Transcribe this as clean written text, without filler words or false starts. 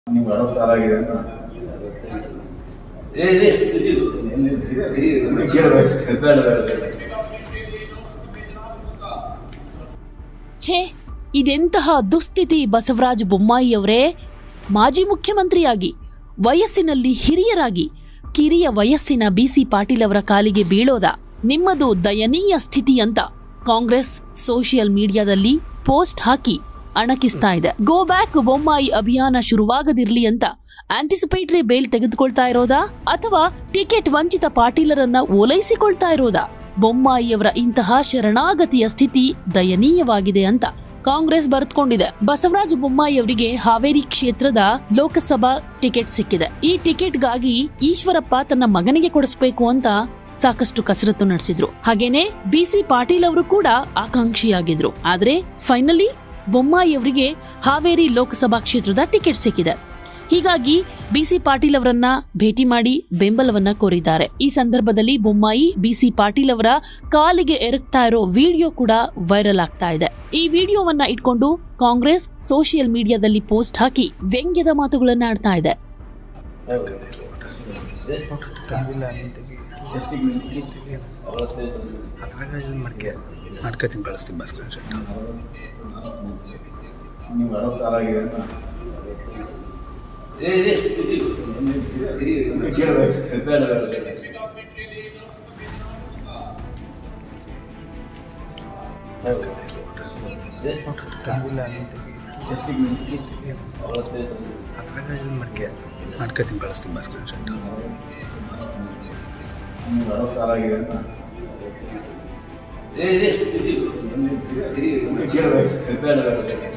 ನೀವು 60 ಆಗಿದೆ ಅಂತ ಛೇ, ಇದೆಂತಹ ದುಸ್ಥಿತಿ ಬಸವರಾಜ ಬೊಮ್ಮಾಯಿಯವರೇ. ಮಾಜಿ ಮುಖ್ಯಮಂತ್ರಿಯಾಗಿ, ವಯಸ್ಸಿನಲ್ಲಿ ಹಿರಿಯರಾಗಿ, ಕಿರಿಯ ವಯಸ್ಸಿನ ಬಿಸಿ ಪಾಟೀಲ್ ಅವರ ಕಾಲಿಗೆ ಬೀಳೋದ ನಿಮ್ಮದು ದಯನೀಯ ಸ್ಥಿತಿ ಅಂತ ಕಾಂಗ್ರೆಸ್ ಸೋಷಿಯಲ್ ಮೀಡಿಯಾದಲ್ಲಿ ಪೋಸ್ಟ್ ಹಾಕಿ ಅಣಕಿಸ್ತಾ ಇದೆ. ಗೋ ಬ್ಯಾಕ್ ಬೊಮ್ಮಾಯಿ ಅಭಿಯಾನ ಶುರುವಾಗದಿರ್ಲಿ ಅಂತ ಆಂಟಿಸಿಪೇಟರಿ ಬೇಲ್ ತೆಗೆದುಕೊಳ್ತಾ ಇರೋದಾ ಅಥವಾ ಟಿಕೆಟ್ ವಂಚಿತ ಪಾಟೀಲರನ್ನ ಓಲೈಸಿಕೊಳ್ತಾ ಇರೋದಾ? ಬೊಮ್ಮಾಯಿಯವರ ಇಂತಹ ಶರಣಾಗತಿಯ ಸ್ಥಿತಿ ದಯನೀಯವಾಗಿದೆ ಅಂತ ಕಾಂಗ್ರೆಸ್ ಬರೆದುಕೊಂಡಿದೆ. ಬಸವರಾಜ ಬೊಮ್ಮಾಯಿ ಅವರಿಗೆ ಹಾವೇರಿ ಕ್ಷೇತ್ರದ ಲೋಕಸಭಾ ಟಿಕೆಟ್ ಸಿಕ್ಕಿದೆ. ಈ ಟಿಕೆಟ್ಗಾಗಿ ಈಶ್ವರಪ್ಪ ತನ್ನ ಮಗನಿಗೆ ಕೊಡಿಸಬೇಕು ಅಂತ ಸಾಕಷ್ಟು ಕಸರತ್ತು ನಡೆಸಿದ್ರು. ಹಾಗೇನೆ ಬಿಸಿ ಪಾಟೀಲ್ ಅವರು ಕೂಡ ಆಕಾಂಕ್ಷಿಯಾಗಿದ್ರು. ಆದ್ರೆ ಫೈನಲಿ ಬೊಮ್ಮಾಯಿ ಅವರಿಗೆ ಹಾವೇರಿ ಲೋಕಸಭಾ ಕ್ಷೇತ್ರದ ಟಿಕೆಟ್ ಸಿಕ್ಕಿದೆ. ಹೀಗಾಗಿ ಬಿಸಿ ಪಾಟೀಲ್ ಅವರನ್ನ ಭೇಟಿ ಮಾಡಿ ಬೆಂಬಲವನ್ನ ಕೋರಿದ್ದಾರೆ. ಈ ಸಂದರ್ಭದಲ್ಲಿ ಬೊಮ್ಮಾಯಿ ಬಿಸಿ ಪಾಟೀಲ್ ಅವರ ಕಾಲಿಗೆ ಎರಗ್ತಾ ಇರೋ ವಿಡಿಯೋ ಕೂಡ ವೈರಲ್ ಆಗ್ತಾ ಇದೆ. ಈ ವಿಡಿಯೋವನ್ನ ಇಟ್ಕೊಂಡು ಕಾಂಗ್ರೆಸ್ ಸೋಷಿಯಲ್ ಮೀಡಿಯಾದಲ್ಲಿ ಪೋಸ್ಟ್ ಹಾಕಿ ವ್ಯಂಗ್ಯದ ಮಾತುಗಳನ್ನ ಆಡ್ತಾ ಇದೆ. ನೀವು 60 ಆಗಿದೆ ಅಂತ ಮಾಡ್ಕೊತೀನಿ ಬಳಸ್ತೀನಿ ಭಾಸ್ಕರ್ ಶೆಟ್ಟಿ. ನೀವು 60 ಆಗಿದೆ ಅಂತ ಬೇಡ